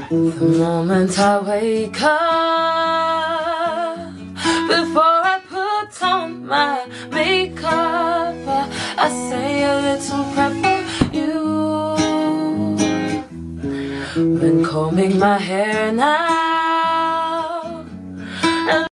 The moment I wake up, before I put on my makeup, I say a little prayer for you. Been combing my hair now.